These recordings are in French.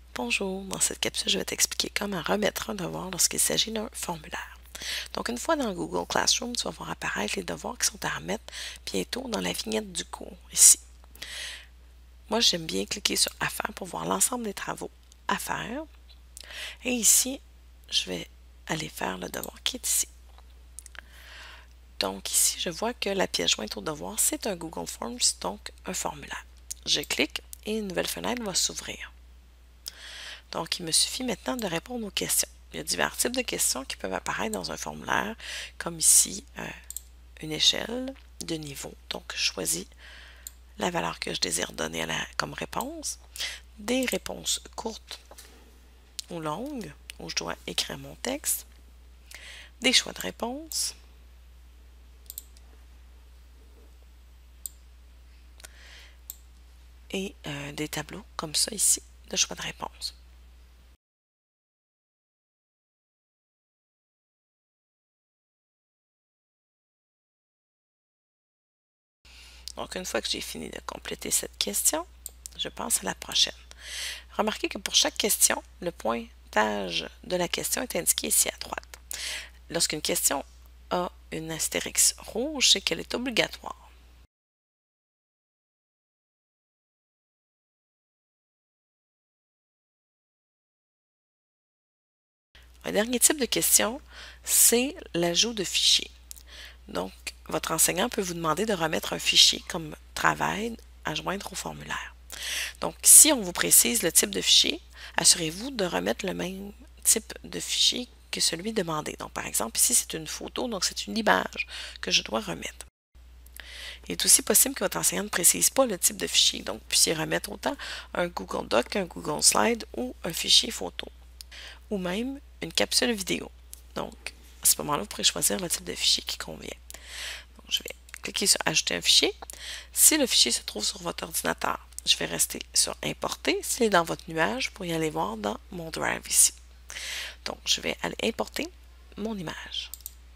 Bonjour, dans cette capsule, je vais t'expliquer comment remettre un devoir lorsqu'il s'agit d'un formulaire. Donc, une fois dans Google Classroom, tu vas voir apparaître les devoirs qui sont à remettre bientôt dans la vignette du cours, ici. Moi, j'aime bien cliquer sur « À faire » pour voir l'ensemble des travaux à faire. Et ici, je vais aller faire le devoir qui est ici. Donc, ici, je vois que la pièce jointe au devoir, c'est un Google Forms, donc un formulaire. Je clique et une nouvelle fenêtre va s'ouvrir. Donc, il me suffit maintenant de répondre aux questions. Il y a divers types de questions qui peuvent apparaître dans un formulaire, comme ici, une échelle de niveau. Donc, je choisis la valeur que je désire donner comme réponse. Des réponses courtes ou longues, où je dois écrire mon texte. Des choix de réponse. Et des tableaux, comme ça ici, de choix de réponse. Donc, une fois que j'ai fini de compléter cette question, je passe à la prochaine. Remarquez que pour chaque question, le pointage de la question est indiqué ici à droite. Lorsqu'une question a une astérix rouge, c'est qu'elle est obligatoire. Un dernier type de question, c'est l'ajout de fichiers. Donc, votre enseignant peut vous demander de remettre un fichier comme travail à joindre au formulaire. Donc, si on vous précise le type de fichier, assurez-vous de remettre le même type de fichier que celui demandé. Donc, par exemple, ici, c'est une photo, donc c'est une image que je dois remettre. Il est aussi possible que votre enseignant ne précise pas le type de fichier, donc vous puissiez remettre autant un Google Doc, un Google Slide ou un fichier photo, ou même une capsule vidéo. Donc, à ce moment-là, vous pourrez choisir le type de fichier qui convient. Donc, je vais cliquer sur Ajouter un fichier. Si le fichier se trouve sur votre ordinateur, je vais rester sur Importer. S'il est dans votre nuage, vous pourriez aller voir dans mon Drive ici. Donc, je vais aller importer mon image.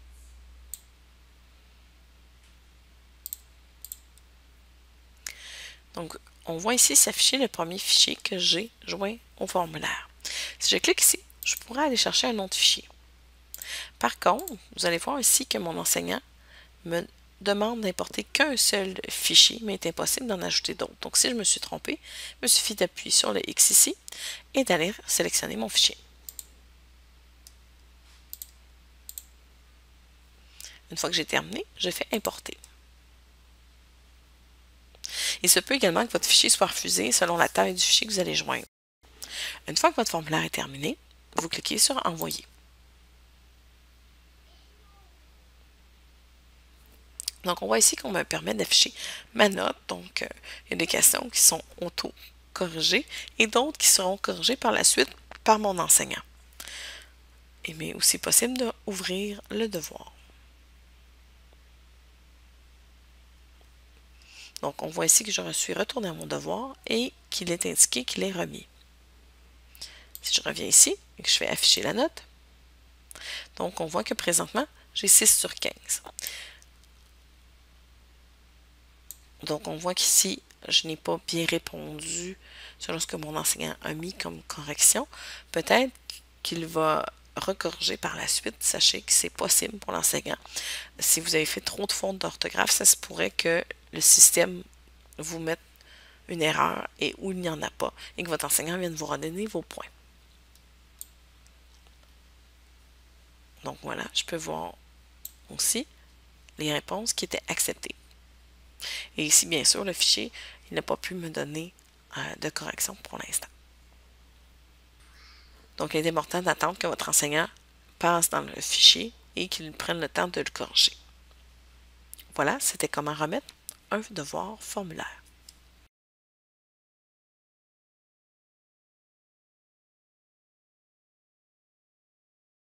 Donc, on voit ici s'afficher le premier fichier que j'ai joint au formulaire. Si je clique ici, je pourrais aller chercher un autre fichier. Par contre, vous allez voir ici que mon enseignant me demande d'importer qu'un seul fichier, mais il est impossible d'en ajouter d'autres. Donc, si je me suis trompée, il me suffit d'appuyer sur le X ici et d'aller sélectionner mon fichier. Une fois que j'ai terminé, je fais Importer. Il se peut également que votre fichier soit refusé selon la taille du fichier que vous allez joindre. Une fois que votre formulaire est terminé, vous cliquez sur Envoyer. Donc, on voit ici qu'on me permet d'afficher ma note. Donc, il y a des questions qui sont auto-corrigées et d'autres qui seront corrigées par la suite par mon enseignant. Il m'est aussi possible d'ouvrir le devoir. Donc, on voit ici que je suis retournée à mon devoir et qu'il est indiqué qu'il est remis. Si je reviens ici et que je fais afficher la note, donc on voit que présentement, j'ai 6 sur 15. Donc, on voit qu'ici, je n'ai pas bien répondu selon ce que mon enseignant a mis comme correction. Peut-être qu'il va recorriger par la suite. Sachez que c'est possible pour l'enseignant. Si vous avez fait trop de fautes d'orthographe, ça se pourrait que le système vous mette une erreur et où il n'y en a pas et que votre enseignant vienne vous redonner vos points. Donc voilà, je peux voir aussi les réponses qui étaient acceptées. Et ici, bien sûr, le fichier, il n'a pas pu me donner de correction pour l'instant. Donc, il est important d'attendre que votre enseignant passe dans le fichier et qu'il prenne le temps de le corriger. Voilà, c'était comment remettre un devoir formulaire.